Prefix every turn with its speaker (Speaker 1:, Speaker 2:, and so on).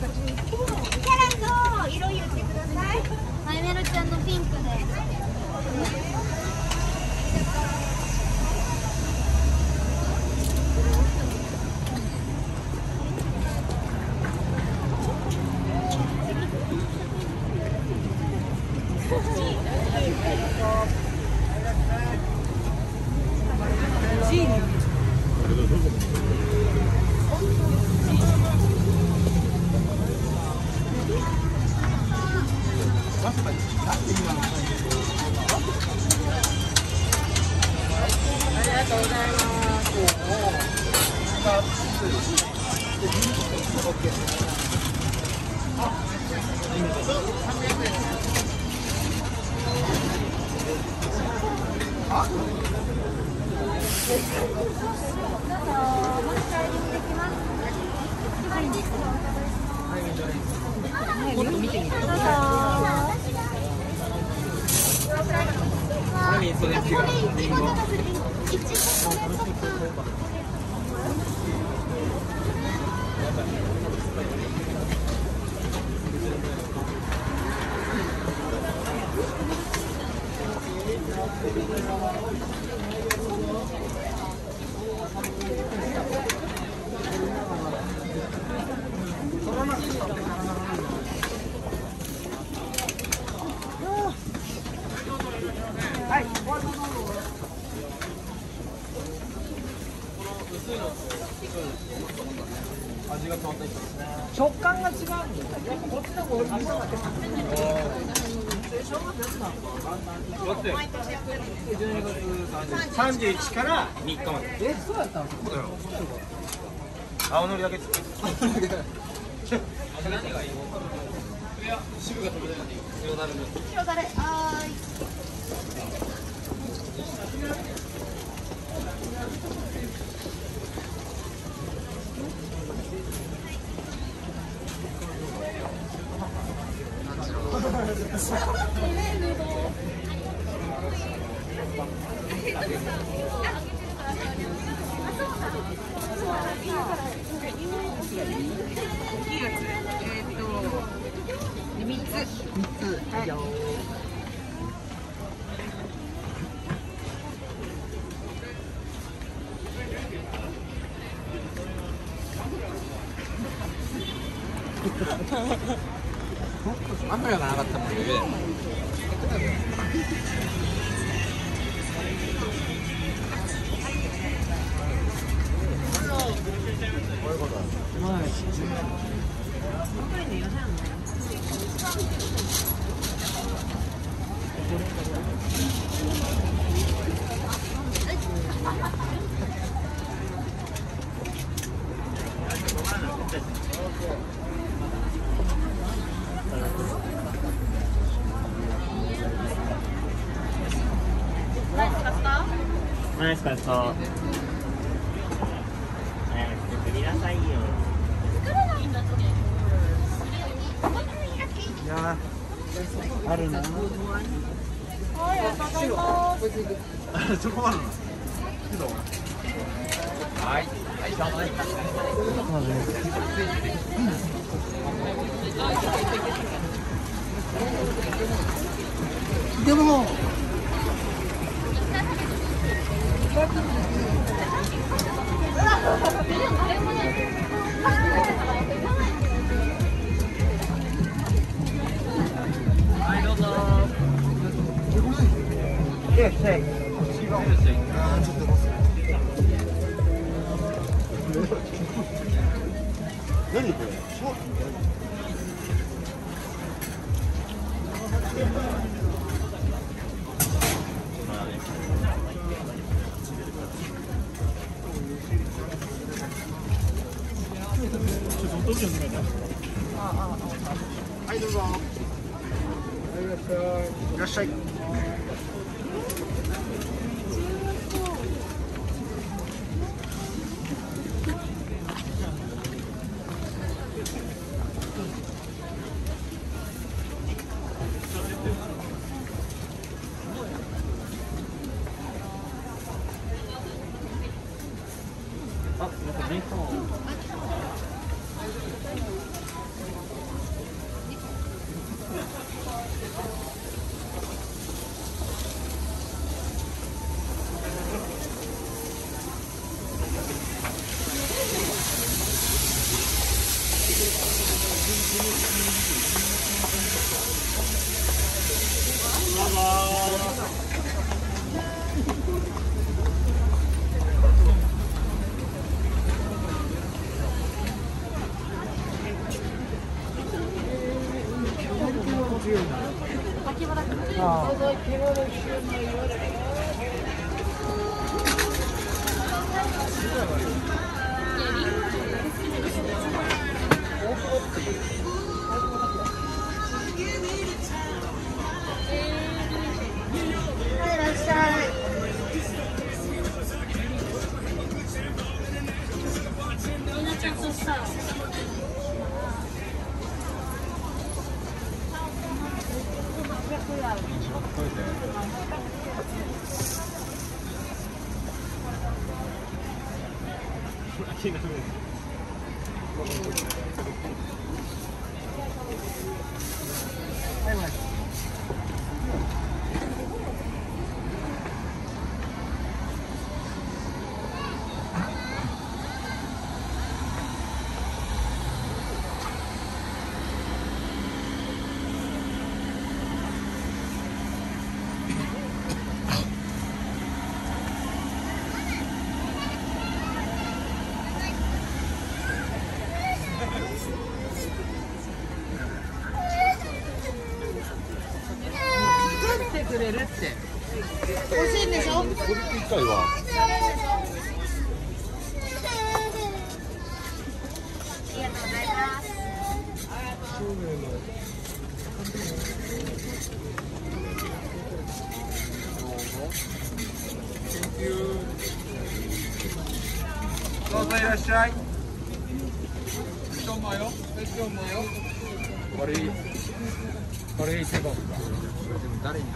Speaker 1: ャラの色言ってください。マイメロちゃんのピンクで。もっと見てみて。
Speaker 2: 食感が違うんですよ。こっちの方が美味しい。
Speaker 3: 31から3日まで。
Speaker 2: そうやったんですか。
Speaker 3: 青のりだけ作って。何がいい？渋が食べれない。塩だれ。
Speaker 1: 塩だれ。はーい。
Speaker 3: 雨がなかったもんね。ナイスカット。早く作りなさいよ。
Speaker 1: 作れないんだって。
Speaker 3: いやあるな。
Speaker 1: はい、ありがとうございます。
Speaker 3: そこまで。はい。はい、ちょうどいい。
Speaker 2: でも。
Speaker 3: はいどうぞ。
Speaker 4: 何これ？はいどうぞ。いらっしゃい。
Speaker 3: あ、なんかメーカー。
Speaker 2: シューマイ。あ
Speaker 1: いらっしゃい。みんなちゃんとした。
Speaker 2: くれるって。
Speaker 1: 欲しいんでしょ。
Speaker 5: これって一回は。
Speaker 1: ありがとうございます。
Speaker 2: どうぞいらっしゃい。
Speaker 5: これ一番だ。
Speaker 2: 誰に？